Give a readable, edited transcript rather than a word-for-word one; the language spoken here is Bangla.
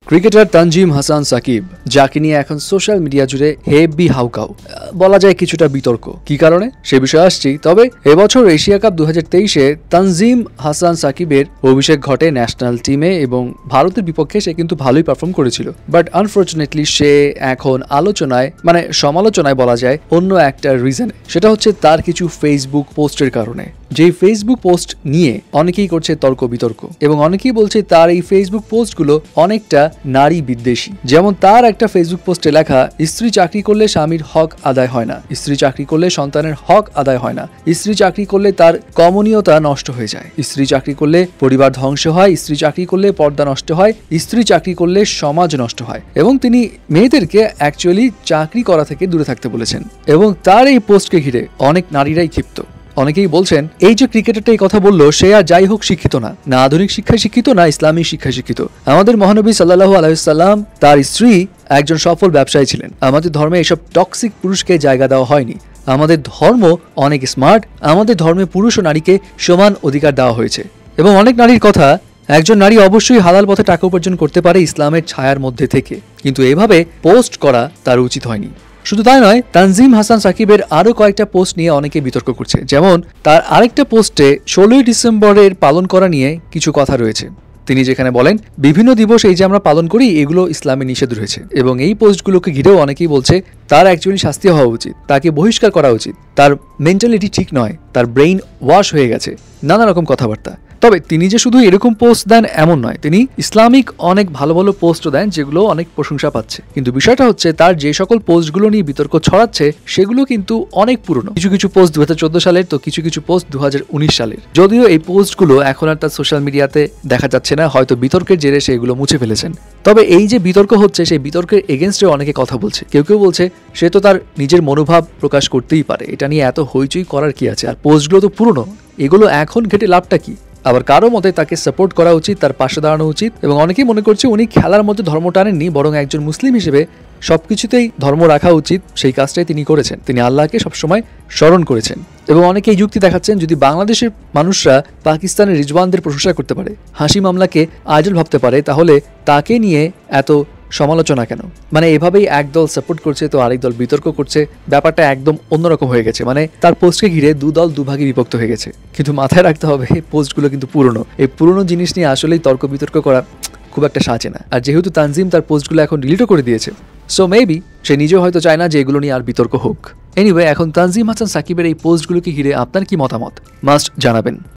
ক্রিকেটার তানজিম হাসান সাকিব, যাকে নিয়ে এখন সোশ্যাল মিডিয়া জুড়ে হেভি হাউকাউ, বলা যায় কিছুটা বিতর্ক। কি কারণে সে বিষয়ে আসছি। তবে এবছর এশিয়া কাপ 2023-এ তানজিম হাসান সাকিবের অভিষেক ঘটে ন্যাশনাল টিমে এবং ভারতের বিপক্ষে সে কিন্তু ভালোই পারফর্ম করেছিল। বাট আনফর্চুনেটলি সে এখন সমালোচনায় বলা যায় অন্য একটা রিজনে। সেটা হচ্ছে তার কিছু ফেসবুক পোস্টের কারণে। যেই ফেসবুক পোস্ট নিয়ে অনেকেই করছে তর্ক বিতর্ক এবং অনেকেই বলছে তার এই ফেসবুক পোস্টগুলো অনেকটা নারী বিদ্বেষী। যেমন তার একটা ফেসবুক পোস্টে লেখা, স্ত্রী চাকরি করলে স্বামীর হক আদায় হয় না, স্ত্রী চাকরি করলে সন্তানের হক আদায় হয় না, স্ত্রী চাকরি করলে তার কমনীয়তা নষ্ট হয়ে যায়, স্ত্রী চাকরি করলে পরিবার ধ্বংস হয়, স্ত্রী চাকরি করলে পর্দা নষ্ট হয়, স্ত্রী চাকরি করলে সমাজ নষ্ট হয়। এবং তিনি মেয়েদেরকে অ্যাকচুয়ালি চাকরি করা থেকে দূরে থাকতে বলেছেন। এবং তার এই পোস্টকে ঘিরে অনেক নারীরাই ক্ষিপ্ত। অনেকেই বলছেন এই যে ক্রিকেটারটা এই কথা বললো, সে আর যাই হোক শিক্ষিত না, না আধুনিক শিক্ষায় শিক্ষিত, না ইসলামিক শিক্ষায় শিক্ষিত। আমাদের মহানবী সাল্লাল্লাহু আলাইহি ওয়াসাল্লাম, তার স্ত্রী একজন সফল ব্যবসায়ী ছিলেন। আমাদের ধর্মে এসব টক্সিক পুরুষকে জায়গা দেওয়া হয়নি। আমাদের ধর্ম অনেক স্মার্ট। আমাদের ধর্মে পুরুষ ও নারীকে সমান অধিকার দেওয়া হয়েছে। এবং অনেক নারীর কথা, একজন নারী অবশ্যই হালাল পথে টাকা উপার্জন করতে পারে ইসলামের ছায়ার মধ্যে থেকে, কিন্তু এভাবে পোস্ট করা তার উচিত হয়নি। শুধু তাই নয়, তানজিম হাসান সাকিবের আরো কয়েকটা পোস্ট নিয়ে অনেকে বিতর্ক করছে। যেমন তার আরেকটা পোস্টে 16ই ডিসেম্বরের পালন করা নিয়ে কিছু কথা রয়েছে। তিনি যেখানে বলেন, বিভিন্ন দিবস এই যে আমরা পালন করি, এগুলো ইসলামে নিষেধ রয়েছে। এবং এই পোস্টগুলোকে ঘিরেও অনেকেই বলছে তার অ্যাকচুয়ালি শাস্তি হওয়া উচিত, তাকে বহিষ্কার করা উচিত, তার মেন্টালিটি ঠিক নয়, তার ব্রেইন ওয়াশ হয়ে গেছে, নানা রকম কথাবার্তা। তবে তিনি যে শুধু এরকম পোস্ট দেন এমন নয়, তিনি ইসলামিক অনেক ভালো ভালো পোস্টও দেন যেগুলো অনেক প্রশংসা পাচ্ছে। কিন্তু বিষয়টা হচ্ছে তার যে সকল পোস্টগুলো নিয়ে বিতর্ক ছড়াচ্ছে সেগুলো কিন্তু অনেক পুরনো। কিছু কিছু পোস্ট 2014 সালের, তো কিছু কিছু পোস্ট 2019 সালের। যদিও এই পোস্টগুলো এখন আর তার সোশ্যাল মিডিয়াতে দেখা যাচ্ছে না, হয়তো বিতর্কের জেরে সেগুলো মুছে ফেলেছেন। তবে এই যে বিতর্ক হচ্ছে, সেই বিতর্কের এগেনস্টে অনেকে কথা বলছে। কেউ কেউ বলছে সে তো তার নিজের মনোভাব প্রকাশ করতেই পারে, এটা নিয়ে এত হইচই করার কি আছে, আর পোস্টগুলো তো পুরনো, এগুলো এখন ঘেটে লাভটা কি। আবার কারো মতে তাকে সাপোর্ট করা উচিত, তার পাশে দাঁড়ানো উচিত। এবং অনেকেই মনে করছে উনি খেলার মধ্যে ধর্ম টানেননি, বরং একজন মুসলিম হিসেবে সবকিছুতেই ধর্ম রাখা উচিত, সেই কাজটাই তিনি করেছেন। তিনি আল্লাহকে সবসময় স্মরণ করেছেন। এবং অনেকেই যুক্তি দেখাচ্ছেন, যদি বাংলাদেশের মানুষরা পাকিস্তানের রিজওয়ানদের প্রশংসা করতে পারে, হাসি মামলাকে আইডল ভাবতে পারে, তাহলে তাকে নিয়ে এত সমালোচনা কেন? মানে এভাবেই একদল সাপোর্ট করছে তো আরেক দল বিতর্ক করছে, ব্যাপারটা একদম অন্যরকম হয়ে গেছে। মানে তার পোস্টকে ঘিরে দুদল দুভাগে বিভক্ত হয়ে গেছে। কিন্তু মাথায় রাখতে হবে, এই পোস্টগুলো কিন্তু পুরনো। এই পুরনো জিনিস নিয়ে আসলেই তর্ক বিতর্ক করা খুব একটা সাজে না। আর যেহেতু তানজিম তার পোস্টগুলো এখন ডিলিটও করে দিয়েছে, সো মেবি সে নিজেও হয়তো চায় না যে এগুলো নিয়ে আর বিতর্ক হোক। এনিওয়ে, এখন তানজিম হাসান সাকিবের এই পোস্টগুলোকে ঘিরে আপনার কি মতামত মাস্ট জানাবেন।